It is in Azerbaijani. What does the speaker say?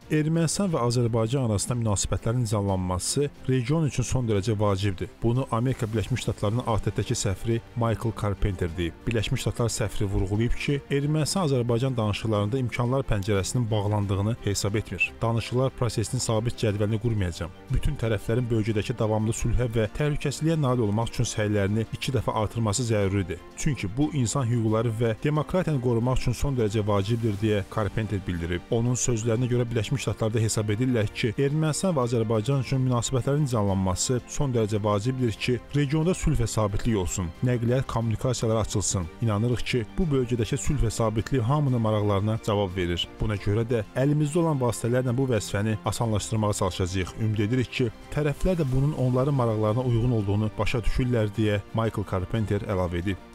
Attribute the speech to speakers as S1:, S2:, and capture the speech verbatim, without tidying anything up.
S1: Ermənistan və Azərbaycan arasında münasibətlərin nizamlanması region üçün son dərəcə vacibdir. Bunu Amerika Birləşmiş Ştatlarının A T T-dəki səfiri Michael Carpenter deyib. Birləşmiş Ştatlar səfiri vurğulayıb ki, Ermənistan-Azərbaycan danışıqlarında imkanlar pəncərəsinin bağlandığını hesab etmir. Danışıqlar prosesinin sabit cədvəlini qurmayacaq. Bütün tərəflərin bölgədəki davamlı sülhə və təhlükəsizliyə nail olmaq üçün səylərini iki dəfə artırması zəruridir. Çünki bu insan hüquqları və demokratiyanı qorumaq üçün son dərəcə vacibdir deyə Carpenter bildirib. Onun sözlərinə görə Birləşmiş Ştatlarda hesab edirlər ki, Ermənistan və Azərbaycan üçün münasibətlərin nizamlanması son dərəcə vacibdir ki, regionda sülh və sabitlik olsun, nəqliyyat kommunikasiyaları açılsın. İnanırıq ki, bu bölgədəki sülh və sabitlik hamının maraqlarına cavab verir. Buna görə də əlimizdə olan vasitələrlə bu vəzifəni asanlaşdırmağa çalışacağıq. Ümid edirik ki, tərəflər də bunun onların maraqlarına uyğun olduğunu başa düşürlər deyə Michael Carpenter əlavə edib.